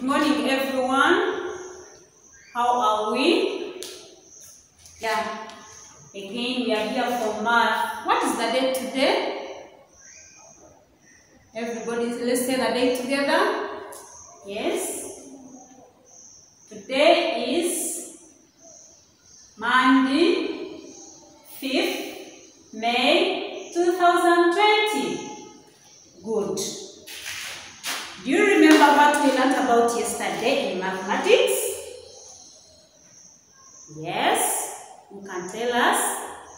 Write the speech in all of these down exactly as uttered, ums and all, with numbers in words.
Good morning, everyone. How are we? Yeah. Again, we are here for math. What is the date today? Everybody, let's say the date together. Yes. Today is Monday, fifth May two thousand twenty. Good. Do you remember what we learned about yesterday in mathematics? Yes? You can tell us?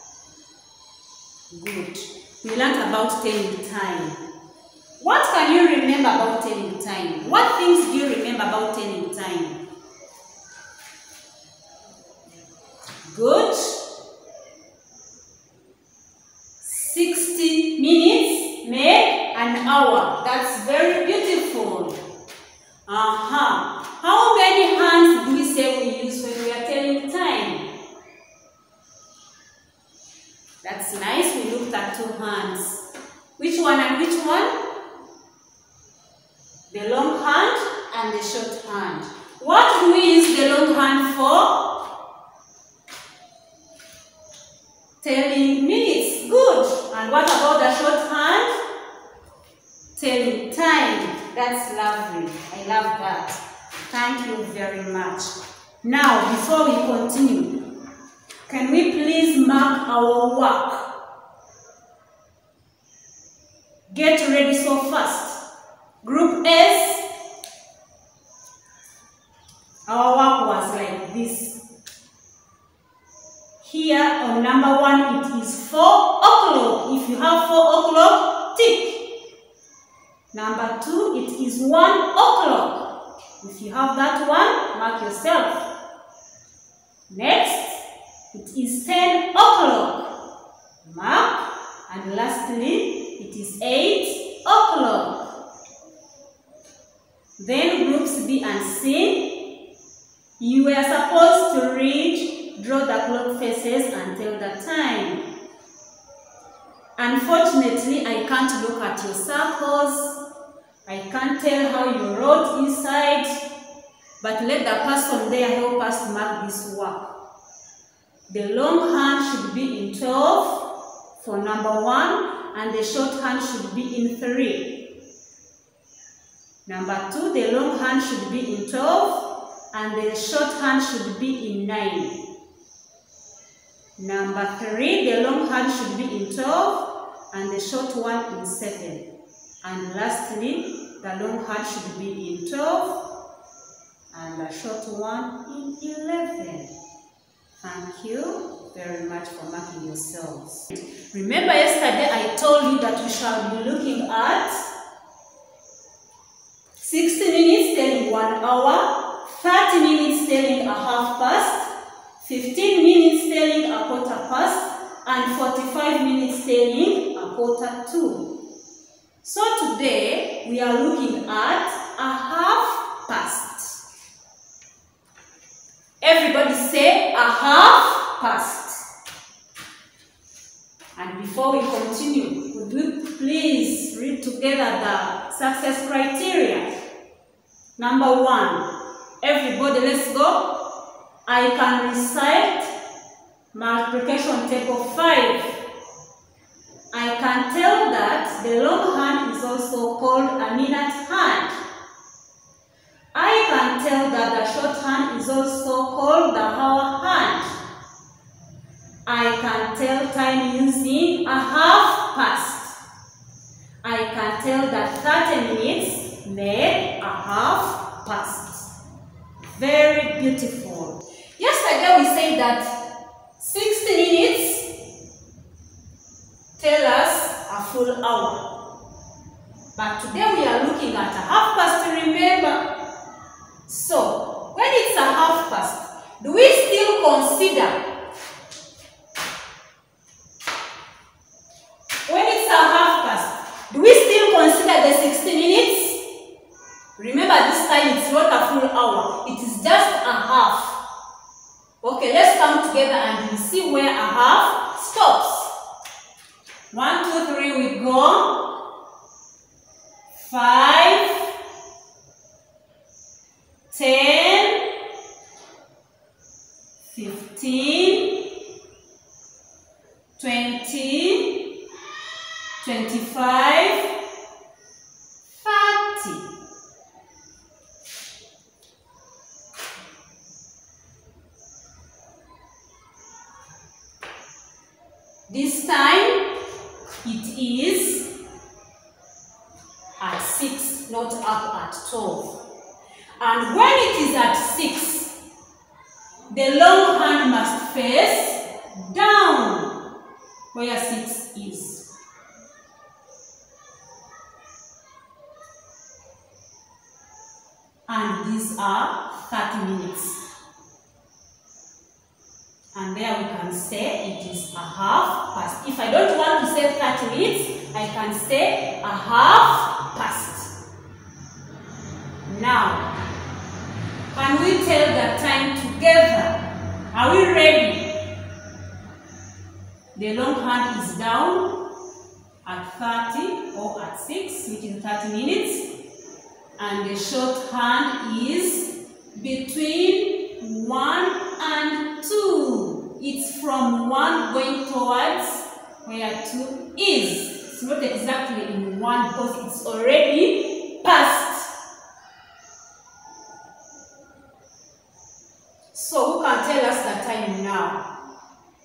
Good. We learned about telling time. What can you remember about telling time? What things do you remember about telling time? Good. sixty minutes make an hour. That's very beautiful. Uh-huh. How many hands do we say we use when we are telling time? That's nice. We looked at two hands. Which one and which one? The long hand and the short hand. What do we use the long hand for? Telling minutes. Good. And what about the short hand? Telling time. That's lovely. I love that. Thank you very much. Now, before we continue, can we please mark our work? Get ready so fast. Group S, our work was like this. Here on number one, it is four o'clock. If you have four o'clock, tick. Number two, it is one o'clock. If you have that one, mark yourself. Next, it is ten o'clock. Mark. And lastly, it is eight o'clock. Then groups B and C, you were supposed to read, draw the clock faces and tell the time. Unfortunately, I can't look at your circles. I can't tell how you wrote inside. But let the person there help us to mark this work. The long hand should be in twelve for number one, and the short hand should be in three. Number two, the long hand should be in twelve, and the short hand should be in nine. Number three, the long hand should be in twelve, and the short one in seven. And lastly, the long hand should be in twelve, and the short one in eleven. Thank you very much for marking yourselves. Remember yesterday I told you that we shall be looking at sixty minutes telling one hour, thirty minutes telling a half past, fifteen minutes telling a quarter past, and forty-five minutes telling a quarter to. So today we are looking at a half past. Everybody say a half past. And before we continue, would you please read together the success criteria? Number one, everybody let's go. I can recite multiplication table five. I can tell that the long hand is also called a minute hand. I can tell that the short hand is also called the hour hand. I can tell time using a half past. I can tell that thirty minutes make a half past. Very beautiful. Yesterday we said that sixty minutes tell us a full hour. But today we are looking at a half past, remember. So, when it's a half past, do we still consider? When it's a half past, do we still consider the sixty minutes? Remember this time it's not a full hour. It is just a half. Okay, let's come together and we see where a half stops. One, two, three, we go. Five, ten, fifteen, twenty, twenty-five, thirty. This time it is at six, not up at twelve. And when it is at six, the long hand must face down where six is. And these are thirty minutes. And there we can say it is a half past. If I don't want to say thirty minutes, I can say a half past. Now, can we tell the time together? Are we ready? The long hand is down at thirty or at six, which is thirty minutes. And the short hand is between one and two. It's from one going towards where two is. It's not exactly in one because it's already past. So who can tell us the time now?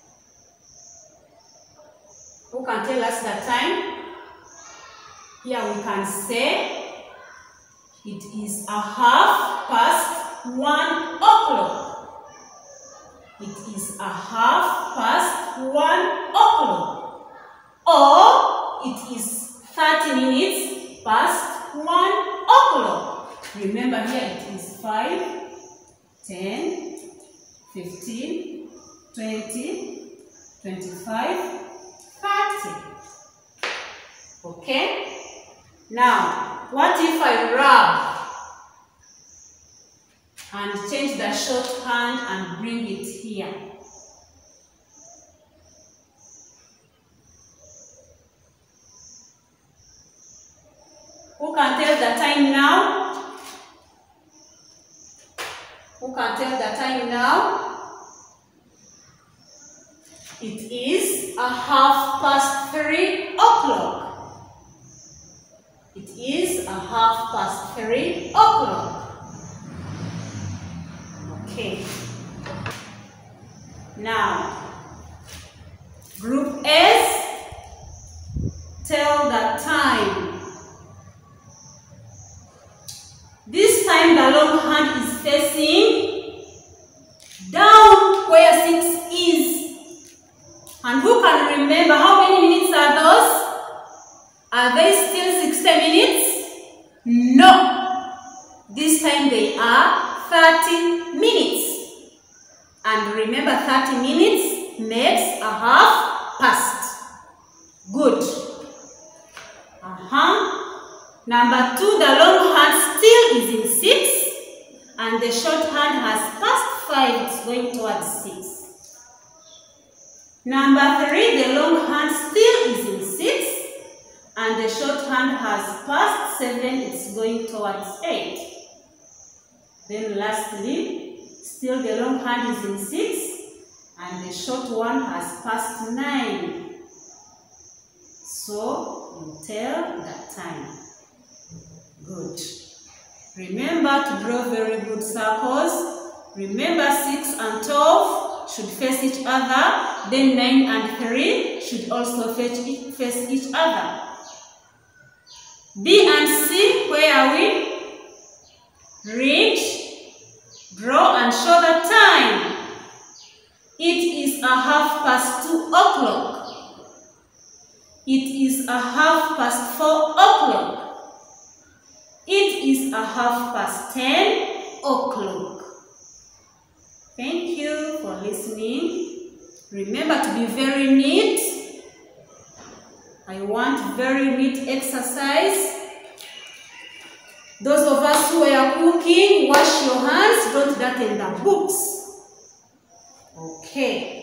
Who can tell us the time? Here we can say it is a half past one o'clock. It is a half past one o'clock. Or it is thirty minutes past one o'clock. Remember here it is five, ten, fifteen, twenty, twenty-five, thirty. Okay? Now, what if I rub and change the short hand and bring it here? Who can tell the time now? Who can tell the time now? It is a half past three o'clock. It is a half past three o'clock. Okay. Now, group S, tell the time. This time the long hand is facing down where six is. And who can remember how many minutes are those? Are they still sixty minutes? No. This time they are thirty minutes. And remember, thirty minutes makes a half past. Good. Uh-huh. Number two, the long hand still is in six. And the short hand has passed five. It's going towards six. Number three, the long hand still is in six. And the short hand has passed seven, it's going towards eight. Then lastly, still the long hand is in six, and the short one has passed nine. So, you tell that time. Good. Remember to draw very good circles. Remember six and twelve should face each other. Then nine and three should also face each other. B and C, where are we? Read, draw and show the time. It is a half past two o'clock. It is a half past four o'clock. It is a half past ten o'clock. Thank you for listening. Remember to be very neat. I want very neat exercise. Those of us who are cooking, wash your hands, don't darken the books. Okay.